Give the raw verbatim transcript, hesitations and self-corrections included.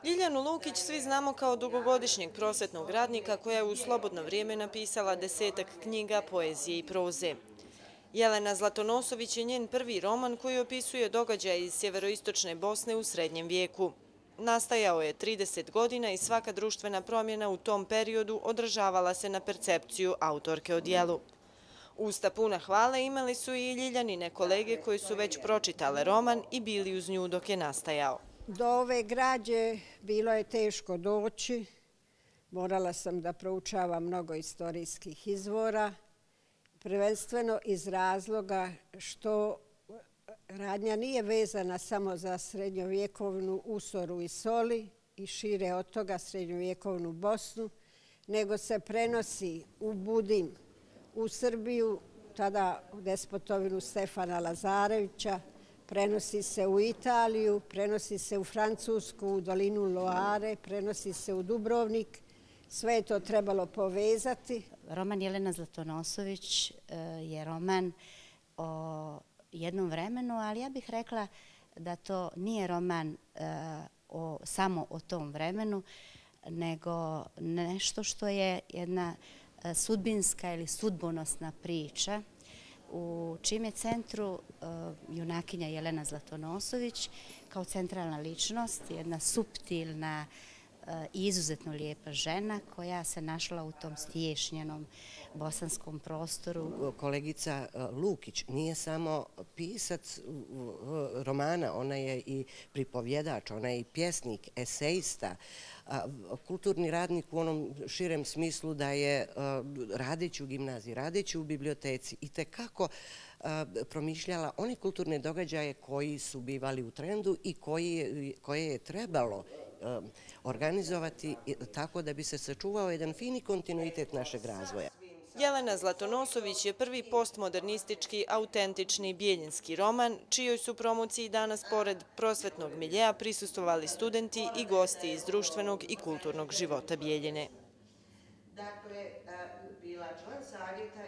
Ljiljanu Lukić svi znamo kao dugogodišnjeg prosvetnog radnika koja je u slobodno vrijeme napisala desetak knjiga, poezije i proze. Jelena Zlatonosović je njen prvi roman koji opisuje događaje iz sjeveroistočne Bosne u srednjem vijeku. Nastajao je trideset godina i svaka društvena promjena u tom periodu odražavala se na percepciju autorke o dijelu. Usta puna hvale imali su i Ljiljanine kolege koji su već pročitale roman i bili uz nju dok je nastajao. Do ove građe bilo je teško doći. Morala sam da proučavam mnogo istorijskih izvora, prvenstveno iz razloga što radnja nije vezana samo za srednjovjekovnu Usoru i Soli i šire od toga srednjovjekovnu Bosnu, nego se prenosi u Budim, u Srbiju, tada u despotovinu Stefana Lazarevića, prenosi se u Italiju, prenosi se u Francusku, u dolinu Loare, prenosi se u Dubrovnik. Sve je to trebalo povezati. Roman Jelena Zlatonosović je roman o jednom vremenu, ali ja bih rekla da to nije roman o, samo o tom vremenu, nego nešto što je jedna sudbinska ili sudbonosna priča u čijem je centru uh, junakinja Jelena Zlatonosović kao centralna ličnost, jedna suptilna i izuzetno lijepa žena koja se našla u tom stiješnjenom bosanskom prostoru. Kolegica Lukić nije samo pisac romana, ona je i pripovjedač, ona je i pjesnik, esejista, kulturni radnik u onom širem smislu da je radeći u gimnaziji, radeći u biblioteci i tekako promišljala one kulturne događaje koji su bivali u trendu i koje je trebalo organizovati tako da bi se sačuvao jedan fini kontinuitet našeg razvoja. Jelena Zlatonosović je prvi postmodernistički, autentični bijeljinski roman, čijoj su promociji danas pored prosvetnog miljeja prisustvovali studenti i gosti iz društvenog i kulturnog života Bijeljine. Dakle, bila član savjeta